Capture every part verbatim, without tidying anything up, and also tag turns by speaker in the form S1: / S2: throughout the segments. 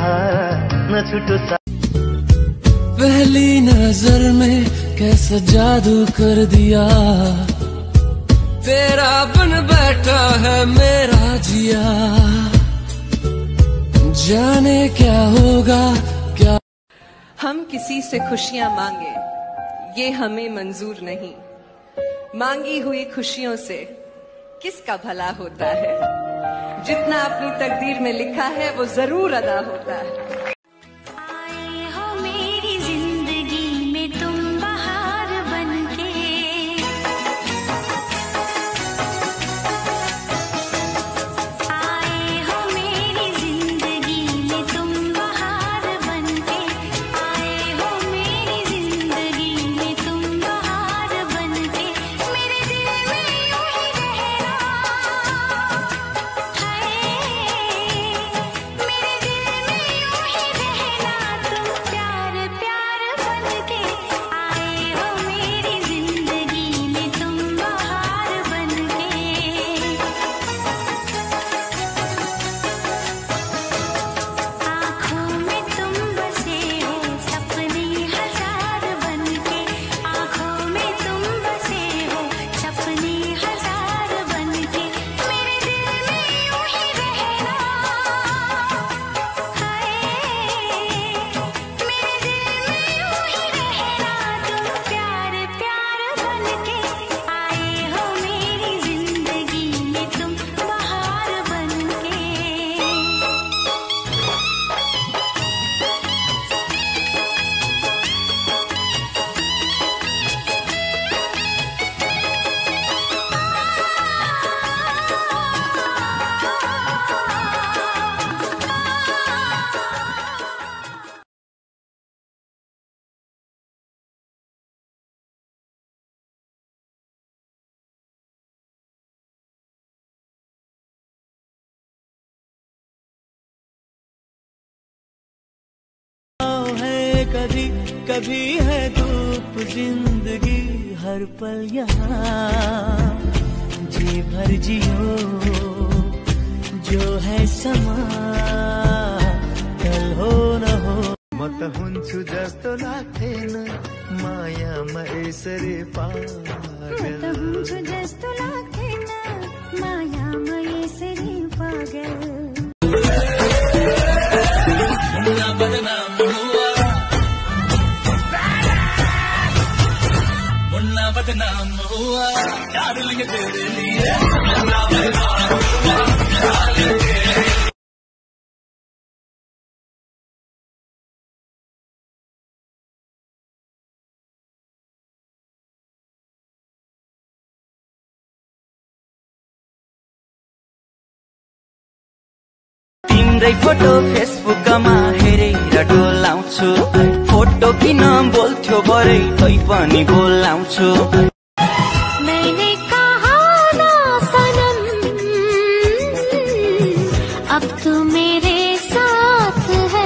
S1: था न छुटो सा।
S2: पहली नजर में कैसा जादू कर दिया, तेरा बन बैठा है मेरा जिया। जाने क्या होगा क्या।
S3: हम किसी से खुशियां मांगे ये हमें मंजूर नहीं, मांगी हुई खुशियों से किसका भला होता है। जितना अपनी तकदीर में लिखा है वो जरूर अदा होता है।
S4: आए हो मेरी जिंदगी में तुम बहार बनके, आए हो मेरी जिंदगी में तुम बहार बनके, आए हो मेरी जिंदगी में तुम बहार बनके। मेरे दिल में यूं ही रहना है, मेरे दिल में यूं ही रहना तुम प्यार प्यार बनके। आए हो मेरी जिंदगी में तुम बहार बनके, आँखों में तुम बसे हो सपने हजार बनके, आँखों में तुम बसे हो सपने हजार बनके। मेरे दिल में यूं ही रहना है, मेरे दिल में यूं ही रहना तुम प्यार प्यार बनके। आए हो मेरी जिंदगी में तुम बहार बनके।
S1: है कभी कभी है धूप जिंदगी हर पल यहाँ जी भर जियो जो है समा कल हो न हो। म त हुन्छु जस्तो लाग्थेन मायामा यसरी पागल,
S4: हुन्छु जस्तो लाग्थेन मायामा यसरी पागल।
S2: मुन्ना बदनाम हुआ डार्लिंग तेरे लिए।
S1: तिम्रै फोटो फेसबुकमा हेरेर डोलाउँछु, फोटो किन बोल्थ्यो भरे तै पनि बोलाउँछु।
S4: मैंने कहा ना सनम अब तू मेरे साथ है,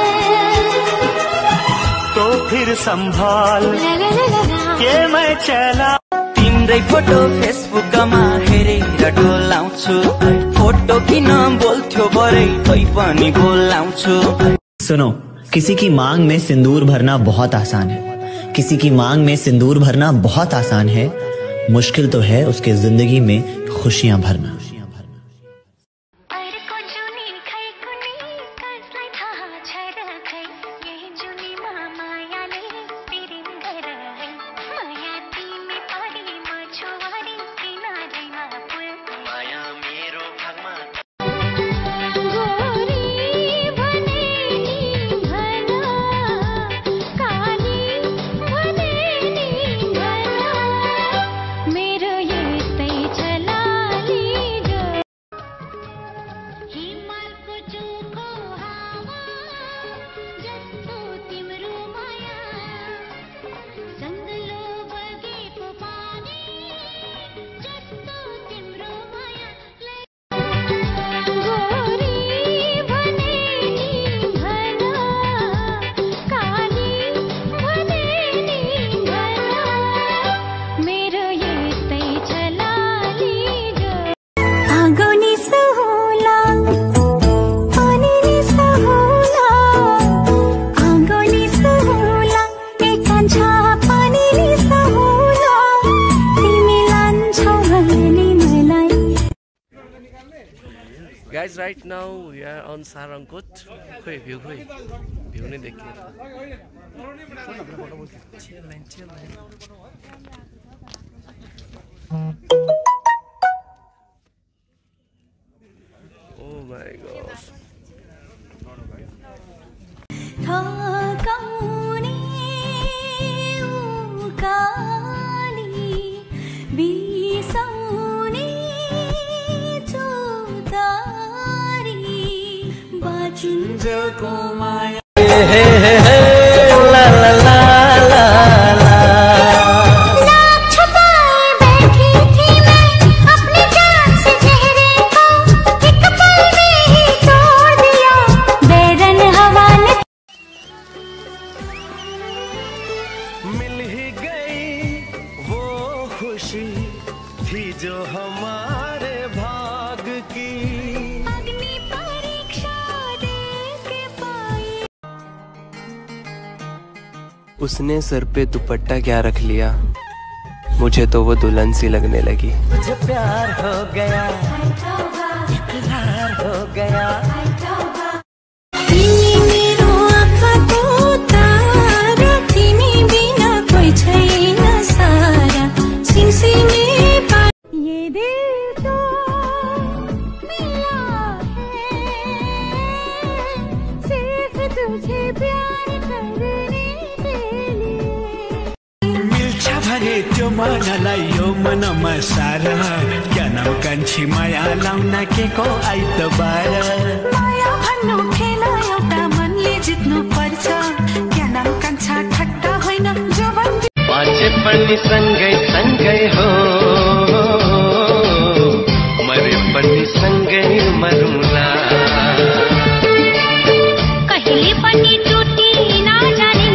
S1: तो फिर संभाल
S4: ला ला ला ला ला।
S1: के मैं चला। तिम्रै फोटो फेसबुकमा हेरेर डोलाउँछु, फोटो किन बोल्थ्यो भरे तै पनि बोलाउँछु।
S5: सुनो, किसी की मांग में सिंदूर भरना बहुत आसान है, किसी की मांग में सिंदूर भरना बहुत आसान है, मुश्किल तो है उसके जिंदगी में खुशियां भरना।
S4: मेरो ये तै चला ली
S6: right now we are on Sarangkot. खोइ भ्यू खोइ भ्यू नै देखियो chill man chill man oh my god
S4: थकाउने उकाली बिसाउने चौतारी बाँचिन्जेलको माया
S1: ला ला ला ला ला
S4: लाख छुपाए बैठी थी मैं अपनी जान से चेहरे को एक पल में ही तोड़ दिया बेरन हवा ने
S6: मिल ही गई वो खुशी थी जो हमारे भाग की
S4: अग्नि परीक्षा दे के पाई
S6: उसने सर पे दुपट्टा क्या रख लिया मुझे तो वो दुल्हन सी लगने लगी
S1: मुझे प्यार हो गया इकरार हो गया
S4: तिमी मेरो आँखाको तारा तिमी बिना कोही छैन सारा सिमसिमे पा ये दिल तो मिला है सिर्फ तुझे प्यार करने के लिए
S2: मिल्छ भने त्यो मनलाई यो मनमा सारा क्या नाम कान्छी माया लाउन के को आइतबार
S4: माया भन्नु खेल एउटा मनले जित्नु पर्छ क्या नाम कान्छा ठट्टा होइन जो भन्दै
S6: पाँचे पनि सँगै सँगै हो मरे पनि सँगै मरुला
S4: कहिले पनि टुटी नजाने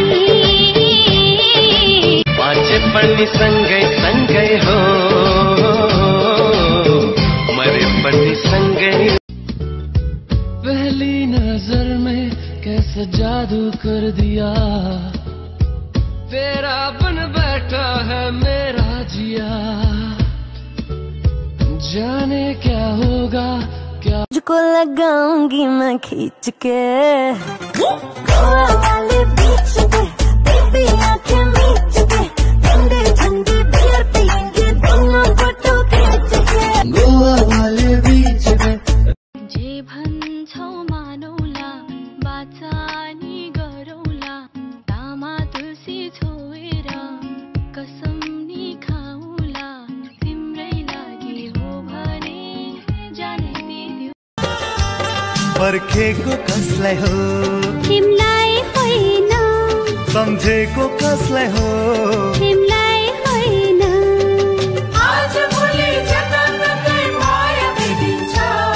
S6: पाँचे पनि सँगै सँगै हो मरे पनि सँगै पहली नजर में कैसा जादू कर दिया तेरा बन बैठा है मेरा जिया जाने क्या होगा क्या
S4: तुझको लगाऊंगी मैं खींच के गोवा वाले बीच पे बेबी आंखें मीच के ठंडे ठंडे बियर पियेंगे दोनों फोटो खींच के
S2: गोवा वाले बीच में
S4: जे भन्छौ मानौला बाचा नि गरौला तामा तुलसी छोएर कसम नि खाउला तिम्रै लागि हो भने जाने दिदियो
S1: पर्खेको कसलाई हो
S4: तिमलाई होइन
S1: सम्झेको कसलाई हो
S4: तिमलाई होइन आज भोलि जताततै माया भेटिन्छ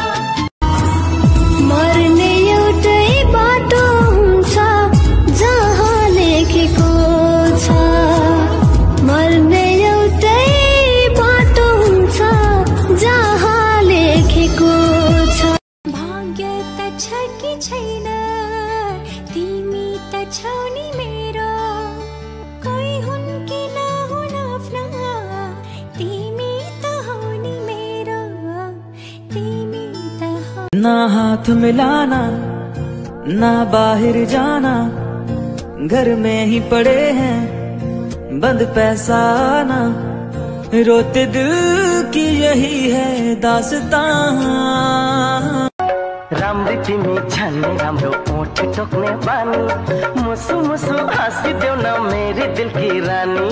S4: मर्ने एउटै बाटो हुन्छ जहाँ लेखेको छ मर्ने एउटै बाटो हुन्छ जहाँ लेखेको छ भाग्य त छ कि छैन तिमी त छौ नि मेरो कोही हुन् कि नहुन् आफ्ना तिमी त हौ नि मेरो तिमी त हौ
S1: ना हाथ मिलाना ना बाहर जाना घर में ही पड़े हैं बंद पैसा आना रोते दिल की यही है दास्तां राम्री तिमी छान्ने राम्रो ओठ टोक्ने बानी मुसु मुसु हाँसिदेऊ न मेरी दिल की रानी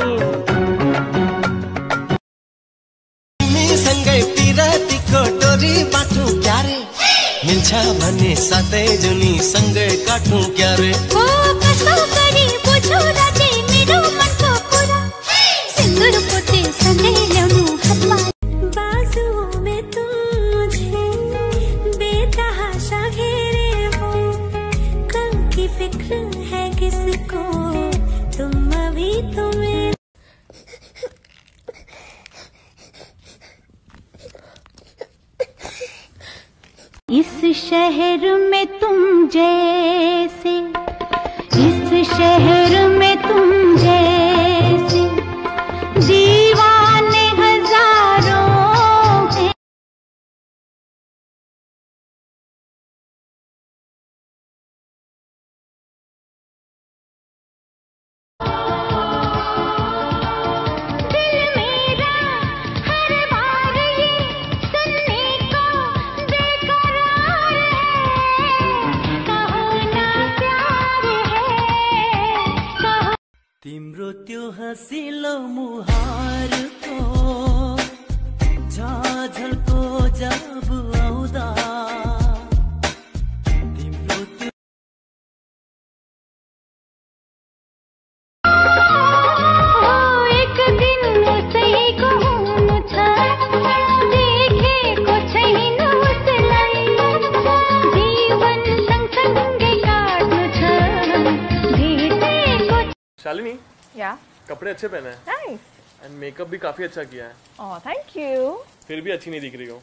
S6: तिमीसँगै पिरातीको डोरी बाटो क्यारे मिल्छ भने साथै जुनी सँगै काटौँ क्यारे
S4: ओ कसो गरी बुझौ राजे मेरो मनको कुरा सिन्दुर पोते सँगै ल्याउनु हातमा बाजुओं में तुम मुझे बेतहाशा घेरे हो कल की फिक्र है किसको तुम अभी तुम्हें इस शहर में तुम जैसे इस शहर में तुम जैसे दीवाने हजारों
S1: त्यो हँसिलो मुहारको झाझल्को जब आउँदा तिम्रो त्यो
S4: एक दिन उसैको हुनु छ देखेको छैन उसलाई जीवन सँगसँगै काट्नु छ भेटेको
S7: शालिनी,
S8: या
S7: कपड़े अच्छे पहने हैं
S8: नाइस
S7: एंड मेकअप भी काफी अच्छा किया है।
S8: Oh thank you.
S7: फिर भी अच्छी नहीं दिख रही हो।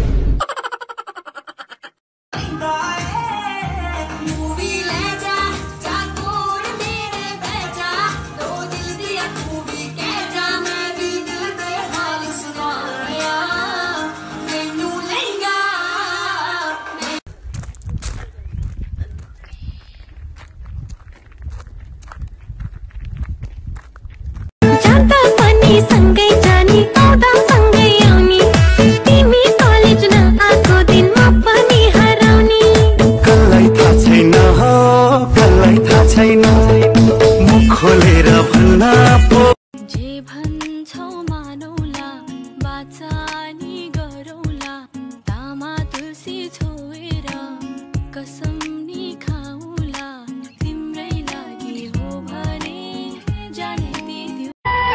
S4: जाँदा पनि सँगै जाने आउँदा सँगै आउने तिमी कलेज नआएको दिन म पनि हराउने
S6: कसलाई थाहा छैन हो कसलाई थाहा छैन मुख खोलेर भन्न पो
S4: जे भन्छौ मानौला बाचानी गरौला तामा तुलसी छोएर कसम नि खाउला तिम्रै लागि हो भने जाने दिदियो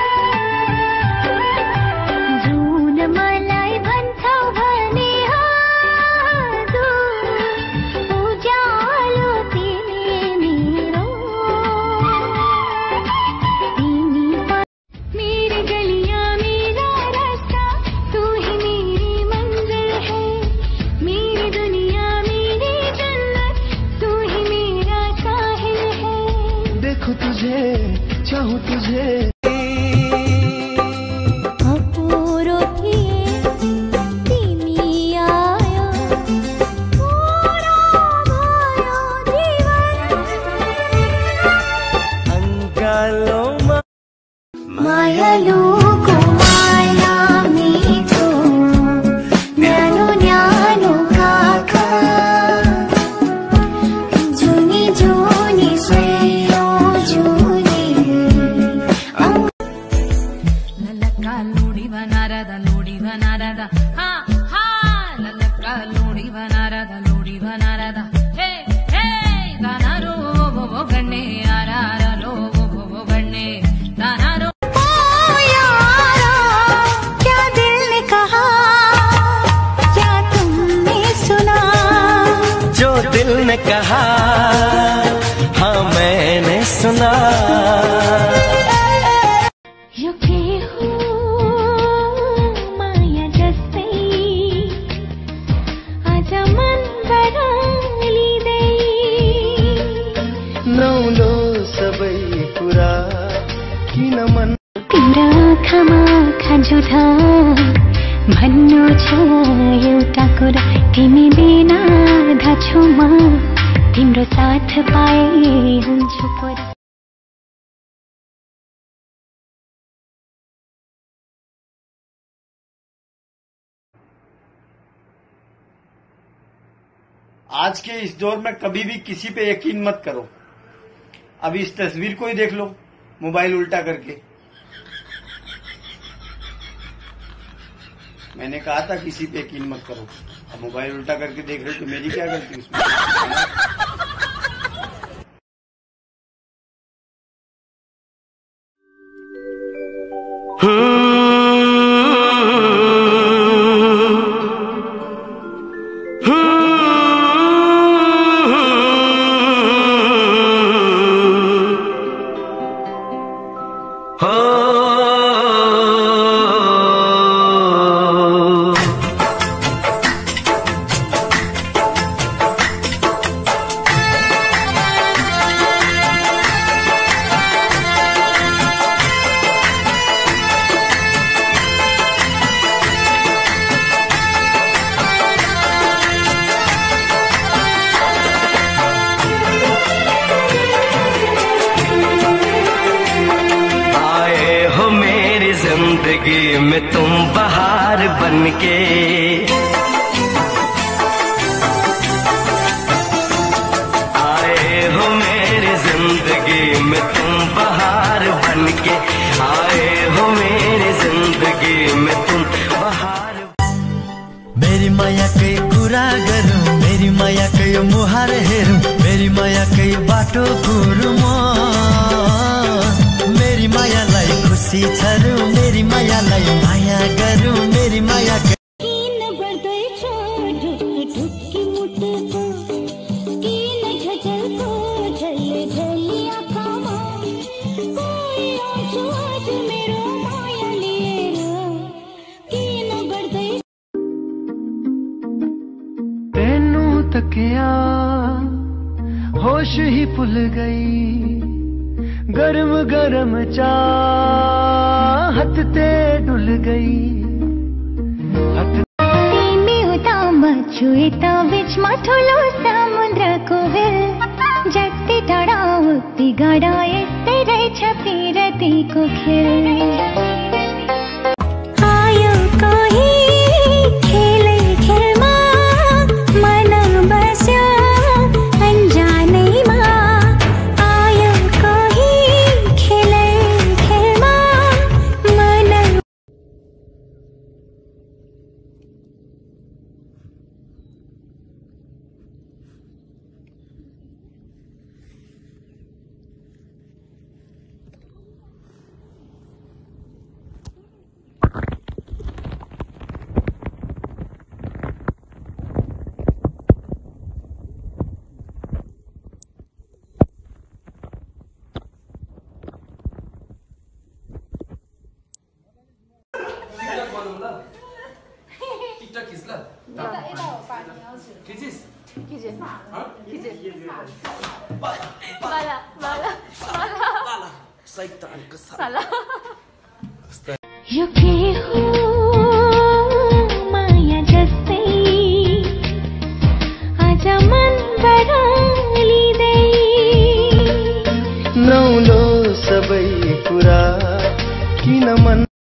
S4: जुन मलाई भन्छौ भने हजुर उज्यालो तिमी मेरो तिमी मेरी गलियां मेरा रास्ता तू ही मेरी मंजिल है मेरी दुनिया मेरी जन्नत तू ही मेरा साहिल है
S6: देखो तुझे चाहूं तुझे
S4: अपुरो थिए तिमी आयो पुरा भयो जीवन
S6: अंगालोमा
S4: मायालुको माया मिठो न्यानो न्यानो काका जुनी जुनी सैयो जुनी
S9: ललका लोड़ी बना रहा लोड़ी बना रहा हाँ हाँ ललका लोड़ी बना रहा लोड़ी बना रहा हे हे दाना रो वो वो गन्ने आरा आरा रो वो वो वो गन्ने दाना रो
S4: ओ यारा क्या दिल ने कहा क्या तुमने सुना
S6: जो दिल ने कहा हाँ मैंने सुना
S4: यो के हो माया जस्तै आज मन बदलिँदै
S6: नौलो सबै कुरा किन मन
S4: तिम्रो आँखामा आँखा जुधा भन्नु छ एउटा कुरा तिमी बिना आधा छु म तिम्रो साथ पाए हुन्छु पुरा
S10: आज के इस दौर में कभी भी किसी पे यकीन मत करो। अभी इस तस्वीर को ही देख लो मोबाइल उल्टा करके। मैंने कहा था किसी पे यकीन मत करो, अब मोबाइल उल्टा करके देख रहे हो तो मेरी क्या गलती उसमें?
S6: जिंदगी में तुम बहार बनके आए हो मेरी जिंदगी में तुम बहार बनके के आए हो मेरी जिंदगी में तुम बहार। मेरी माया कई कुरा गरौँ, मेरी माया कई मुहार हेरौँ, मेरी माया कई बाटो कुरौँ म। मेरी मायालाई खुसी छरौँ, मेरी मायालाई माया गरौँ, मेरी माया तकिया होश ही भुल गई, गरम गरम चाहत ते डुल गई। छुए त बिचमा ठुलो समुद्रको भेल, जति टाढा उति गाडा यस्तै रहेछ पिरतीको खेल। आयो कोही खेलै खेलमा मन बस्यो अन्जानैमा, आयो कोही खेलै खेलमा मन।
S8: टिकटक खिच ल। खिचिस? खिचे। खिचे। बाला बाला बाला शैतानको साला। यो के हो माया जस्तै आज मन बरालिँदै,
S6: नौलो सबै कुरा किन मन